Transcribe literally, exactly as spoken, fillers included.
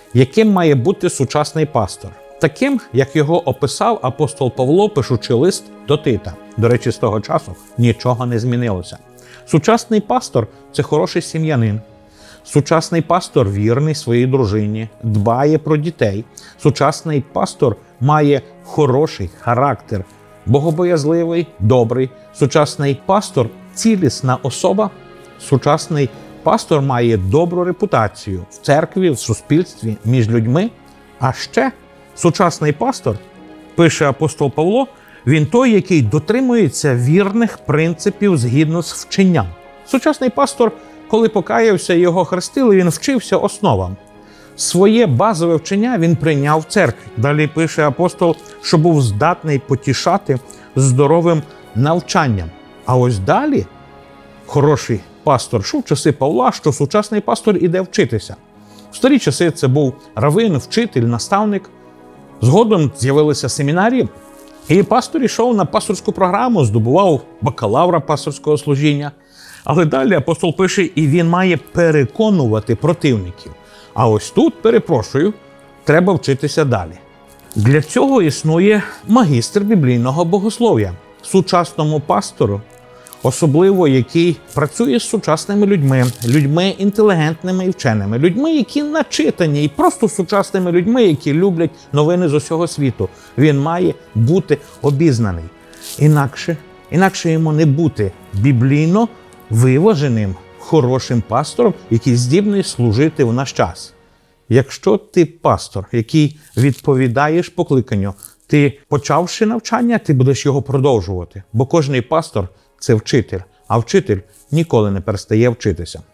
Яким має бути сучасний пастор? Таким, як його описав апостол Павло, пишучи лист до Тита. До речі, з того часу нічого не змінилося. Сучасний пастор – це хороший сім'янин. Сучасний пастор вірний своїй дружині, дбає про дітей. Сучасний пастор має хороший характер, богобоязливий, добрий. Сучасний пастор – цілісна особа. Сучасний пастор має добру репутацію в церкві, в суспільстві, між людьми. А ще сучасний пастор, пише апостол Павло, він той, який дотримується вірних принципів згідно з вченням. Сучасний пастор, коли покаявся і його хрестили, він вчився основам. Своє базове вчення він прийняв в церкві. Далі пише апостол, що був здатний потішати здоровим навчанням. А ось далі хороший пастор, що в часи Павла, що сучасний пастор іде вчитися. В старі часи це був равин, вчитель, наставник. Згодом з'явилися семінарії, і пастор йшов на пасторську програму, здобував бакалавра пасторського служіння. Але далі апостол пише, і він має переконувати противників. А ось тут, перепрошую, треба вчитися далі. Для цього існує магістр біблійного богослов'я. Сучасному пастору, особливо який працює з сучасними людьми, людьми інтелігентними і вченими, людьми, які начитані, і просто сучасними людьми, які люблять новини з усього світу. Він має бути обізнаний. Інакше, інакше йому не бути біблійно виваженим, хорошим пастором, який здібний служити в наш час. Якщо ти пастор, який відповідаєш покликанню, ти почавши навчання, ти будеш його продовжувати. Бо кожний пастор – це вчитель, а вчитель ніколи не перестає вчитися.